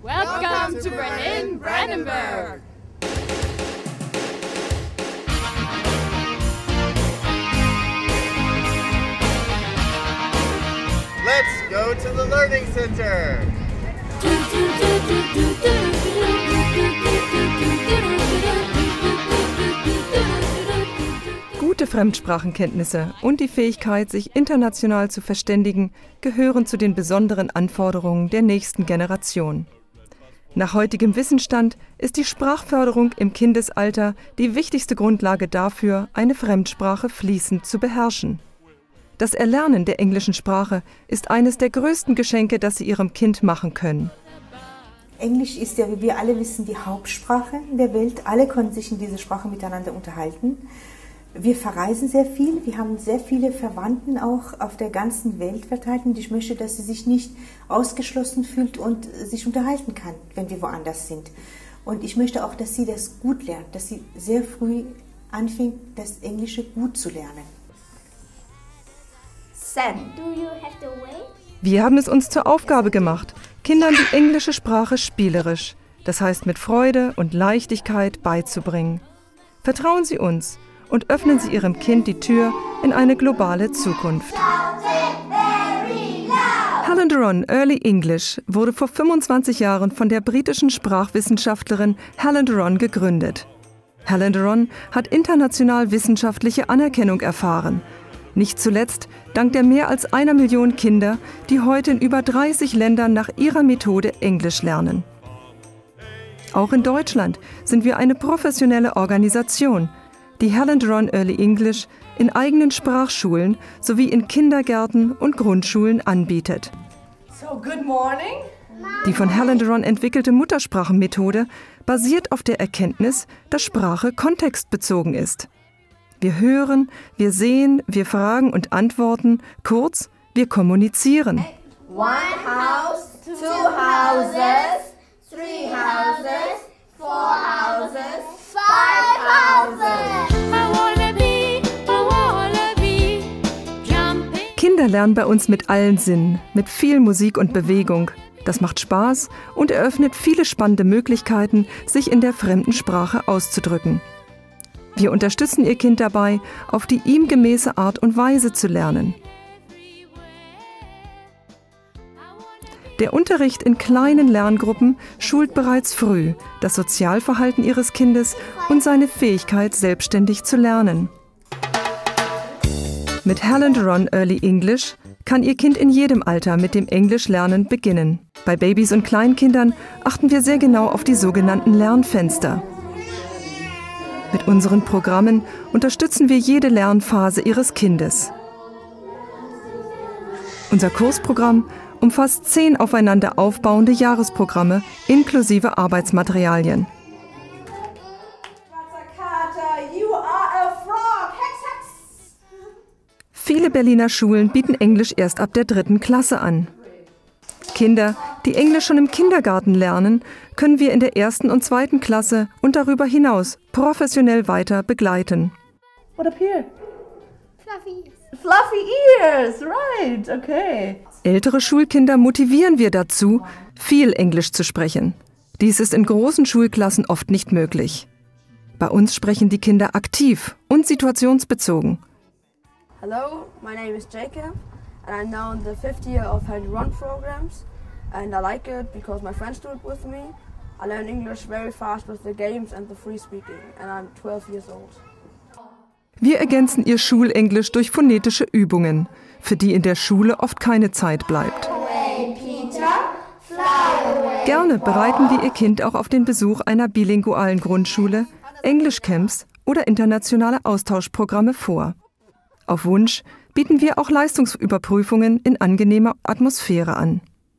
Welcome to Berlin-Brandenburg! Let's go to the Learning Center! Gute Fremdsprachenkenntnisse und die Fähigkeit, sich international zu verständigen, gehören zu den besonderen Anforderungen der nächsten Generation. Nach heutigem Wissensstand ist die Sprachförderung im Kindesalter die wichtigste Grundlage dafür, eine Fremdsprache fließend zu beherrschen. Das Erlernen der englischen Sprache ist eines der größten Geschenke, das Sie Ihrem Kind machen können. Englisch ist ja, wie wir alle wissen, die Hauptsprache der Welt. Alle können sich in dieser Sprache miteinander unterhalten. Wir verreisen sehr viel, wir haben sehr viele Verwandten auch auf der ganzen Welt verteilt und ich möchte, dass sie sich nicht ausgeschlossen fühlt und sich unterhalten kann, wenn wir woanders sind. Und ich möchte auch, dass sie das gut lernt, dass sie sehr früh anfängt, das Englische gut zu lernen. Sam, do you have to wait? Wir haben es uns zur Aufgabe gemacht, Kindern die englische Sprache spielerisch, das heißt mit Freude und Leichtigkeit beizubringen. Vertrauen Sie uns und öffnen Sie Ihrem Kind die Tür in eine globale Zukunft. Helen Doron Early English wurde vor 25 Jahren von der britischen Sprachwissenschaftlerin Helen Doron gegründet. Helen Doron hat international wissenschaftliche Anerkennung erfahren. Nicht zuletzt dank der mehr als 1 Million Kinder, die heute in über 30 Ländern nach ihrer Methode Englisch lernen. Auch in Deutschland sind wir eine professionelle Organisation, die Helen Doron Early English in eigenen Sprachschulen sowie in Kindergärten und Grundschulen anbietet. So, good morning. Die von Helen Doron entwickelte Muttersprachenmethode basiert auf der Erkenntnis, dass Sprache kontextbezogen ist. Wir hören, wir sehen, wir fragen und antworten, kurz, wir kommunizieren. 1 house, 2 houses, 3 houses, 4 houses, 5 houses. Kinder lernen bei uns mit allen Sinnen, mit viel Musik und Bewegung. Das macht Spaß und eröffnet viele spannende Möglichkeiten, sich in der fremden Sprache auszudrücken. Wir unterstützen Ihr Kind dabei, auf die ihm gemäße Art und Weise zu lernen. Der Unterricht in kleinen Lerngruppen schult bereits früh das Sozialverhalten Ihres Kindes und seine Fähigkeit, selbstständig zu lernen. Mit Helen Doron Early English kann Ihr Kind in jedem Alter mit dem Englischlernen beginnen. Bei Babys und Kleinkindern achten wir sehr genau auf die sogenannten Lernfenster. Mit unseren Programmen unterstützen wir jede Lernphase Ihres Kindes. Unser Kursprogramm umfasst 10 aufeinander aufbauende Jahresprogramme inklusive Arbeitsmaterialien. Viele Berliner Schulen bieten Englisch erst ab der 3. Klasse an. Kinder, die Englisch schon im Kindergarten lernen, können wir in der 1. und 2. Klasse und darüber hinaus professionell weiter begleiten. What up here? Fluffy. Fluffy ears, right, okay. Ältere Schulkinder motivieren wir dazu, viel Englisch zu sprechen. Dies ist in großen Schulklassen oft nicht möglich. Bei uns sprechen die Kinder aktiv und situationsbezogen. Hello, my name is Jacob and I'm now in the 5th year of Helen Doron programs and I like it because my friends do it with me. I learn English very fast with the games and the free speaking and I'm 12 years old. Wir ergänzen ihr Schulenglisch durch phonetische Übungen, für die in der Schule oft keine Zeit bleibt. Gerne bereiten wir ihr Kind auch auf den Besuch einer bilingualen Grundschule, Englischcamps oder internationale Austauschprogramme vor. Auf Wunsch bieten wir auch Leistungsüberprüfungen in angenehmer Atmosphäre an.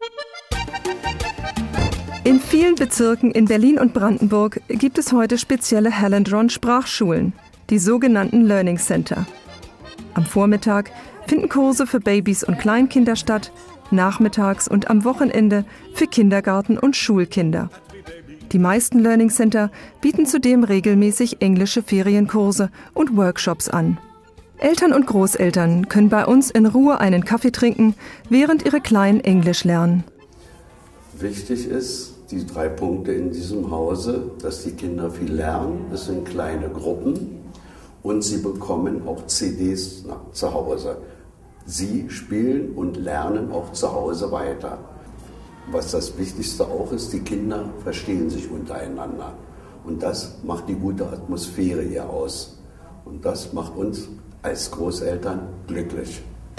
In vielen Bezirken in Berlin und Brandenburg gibt es heute spezielle Helen Doron Sprachschulen, die sogenannten Learning Center. Am Vormittag finden Kurse für Babys und Kleinkinder statt, nachmittags und am Wochenende für Kindergarten- und Schulkinder. Die meisten Learning Center bieten zudem regelmäßig englische Ferienkurse und Workshops an. Eltern und Großeltern können bei uns in Ruhe einen Kaffee trinken, während ihre Kleinen Englisch lernen. Wichtig ist, die 3 Punkte in diesem Hause, dass die Kinder viel lernen. Es sind kleine Gruppen und sie bekommen auch CDs zu Hause. Sie spielen und lernen auch zu Hause weiter. Was das Wichtigste auch ist, die Kinder verstehen sich untereinander. Und das macht die gute Atmosphäre hier aus. Und das macht uns als Großeltern glücklich.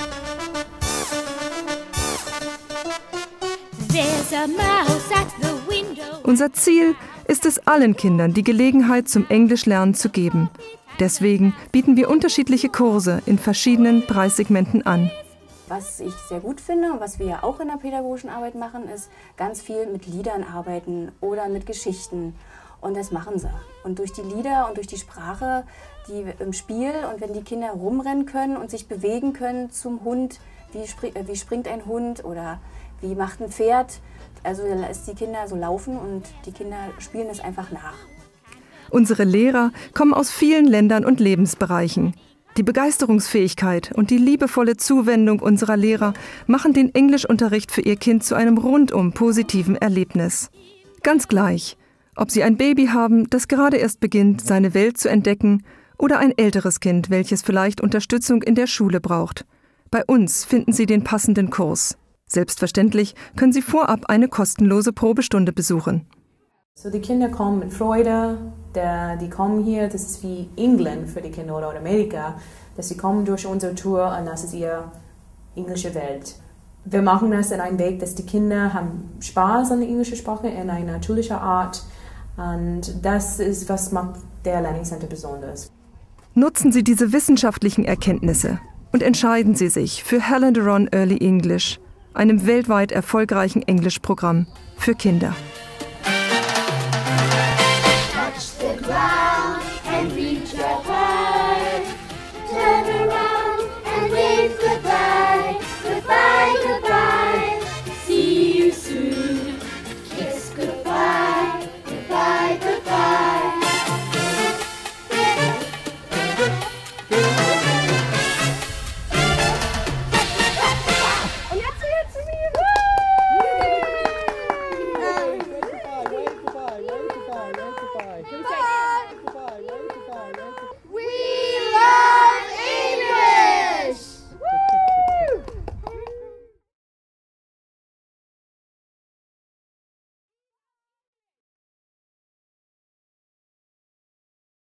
Unser Ziel ist es, allen Kindern die Gelegenheit zum Englischlernen zu geben. Deswegen bieten wir unterschiedliche Kurse in verschiedenen Preissegmenten an. Was ich sehr gut finde und was wir ja auch in der pädagogischen Arbeit machen, ist ganz viel mit Liedern arbeiten oder mit Geschichten. Und das machen sie. Und durch die Lieder und durch die Sprache, die im Spiel und wenn die Kinder rumrennen können und sich bewegen können zum Hund, wie springt ein Hund oder wie macht ein Pferd, also lässt die Kinder so laufen und die Kinder spielen es einfach nach. Unsere Lehrer kommen aus vielen Ländern und Lebensbereichen. Die Begeisterungsfähigkeit und die liebevolle Zuwendung unserer Lehrer machen den Englischunterricht für ihr Kind zu einem rundum positiven Erlebnis. Ganz gleich, ob sie ein Baby haben, das gerade erst beginnt, seine Welt zu entdecken, oder ein älteres Kind, welches vielleicht Unterstützung in der Schule braucht. Bei uns finden Sie den passenden Kurs. Selbstverständlich können Sie vorab eine kostenlose Probestunde besuchen. So die Kinder kommen mit Freude, die kommen hier, das ist wie England für die Kinder oder Amerika, dass sie kommen durch unsere Tour und das ist ihre englische Welt. Wir machen das in einem Weg, dass die Kinder haben Spaß an der englischen Sprache in einer natürlichen Art und das ist, was macht der Learning Center besonders. Nutzen Sie diese wissenschaftlichen Erkenntnisse und entscheiden Sie sich für Helen Doron Early English, einem weltweit erfolgreichen Englischprogramm für Kinder.